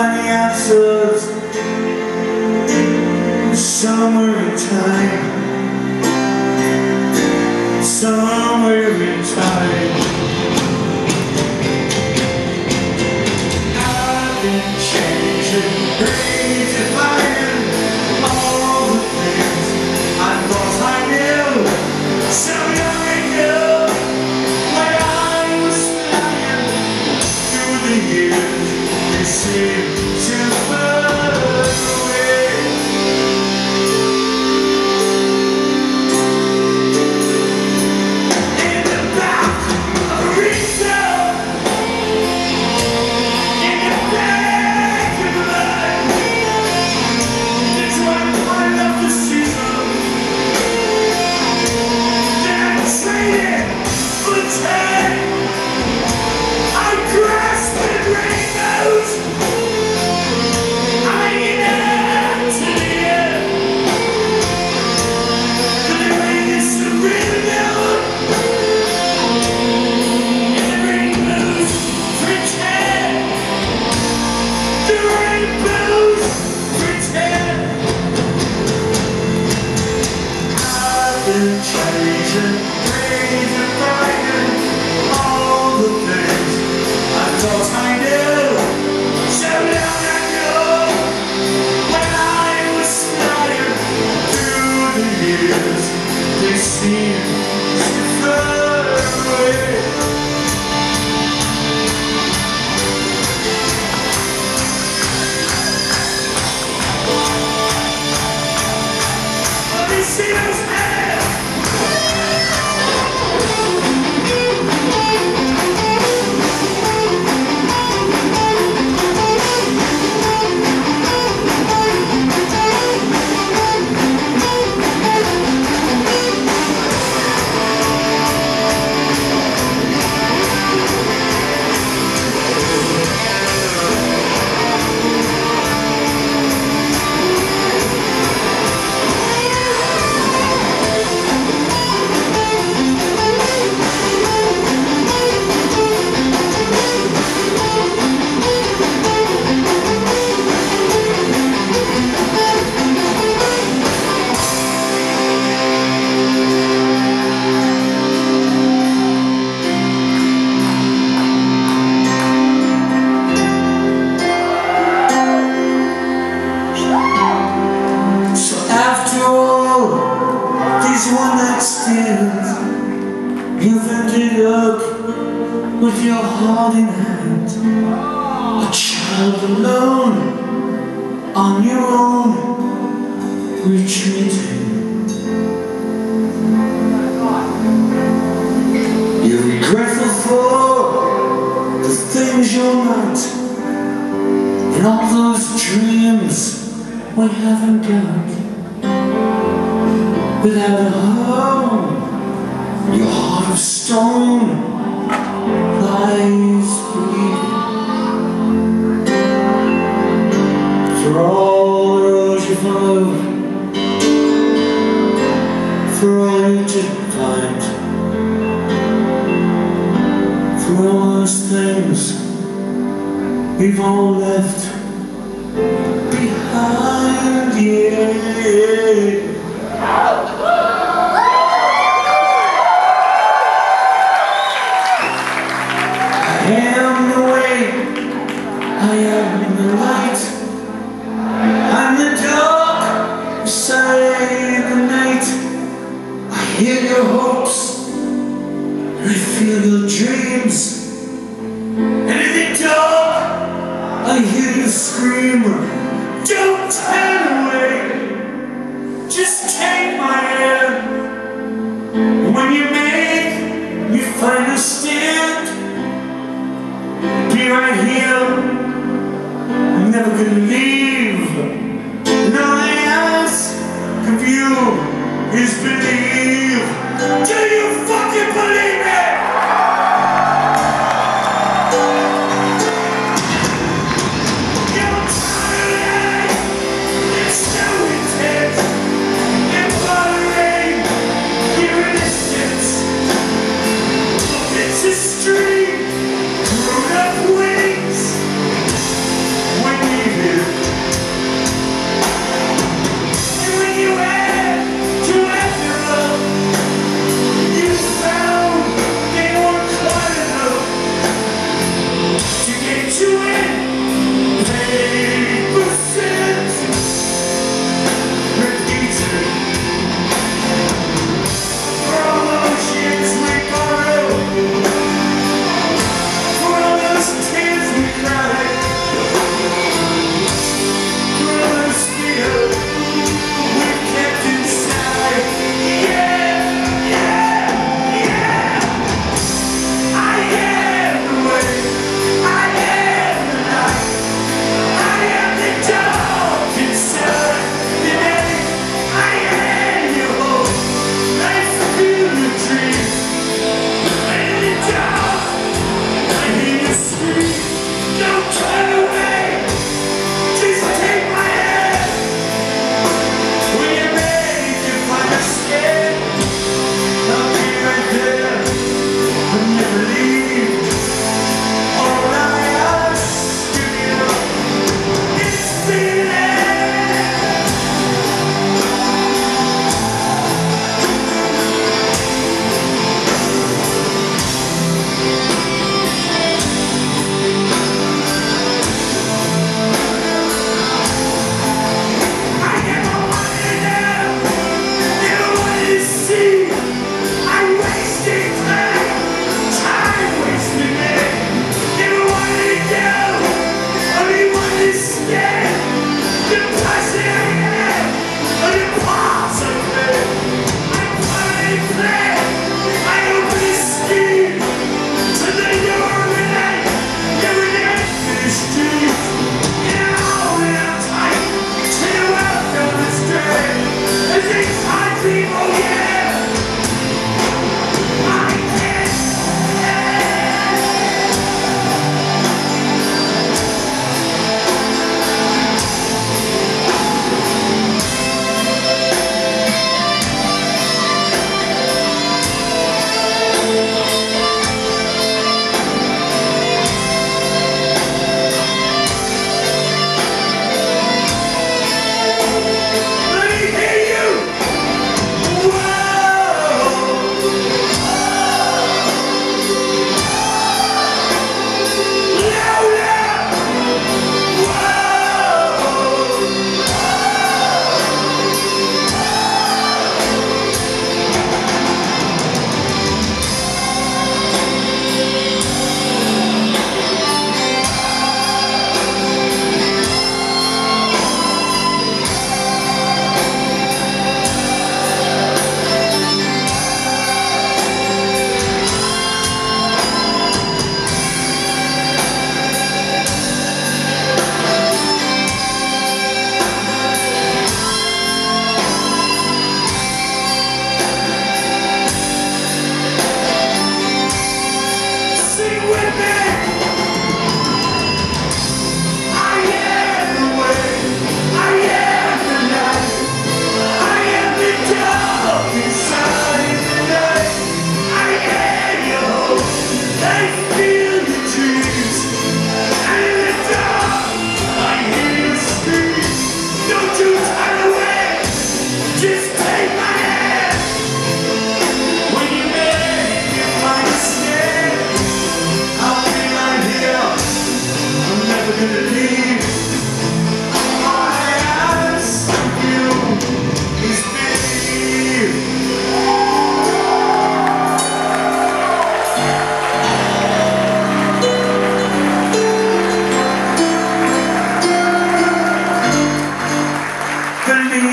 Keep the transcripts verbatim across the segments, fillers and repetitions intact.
find the answers somewhere in time, somewhere in time. I've been changing, redefining all the things I thought I knew so long ago. When I was flying through the years, they seem too far away. In the back of a resale, in the back of the line, that's why I love the season. Then I traded for time. I grasped at rainbows. Changing, redefining all the things I thought I knew so long ago. When I was flying through the years, they seemed so far away. Let me see those hands. One night stands, you've ended up with your heart in hand, a child alone, on your own, retreating. You're regretful for the things you're not, and all those dreams we haven't got. Without a home, your heart of stone lies bleeding. For all the roads you followed, for all you didn't find, for all those things we've all left behind, yeah. I am the way, I am the light, I'm the dark beside the night. I hear your hopes, and I feel your dreams, and in the dark I hear you scream, don't turn away. Just take my hand. When you make your final stand, be right here. I'm never gonna leave. And all I ask of you is believe. Do you fucking believe it? Street, grown up wings. When you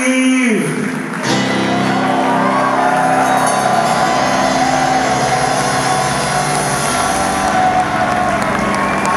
believe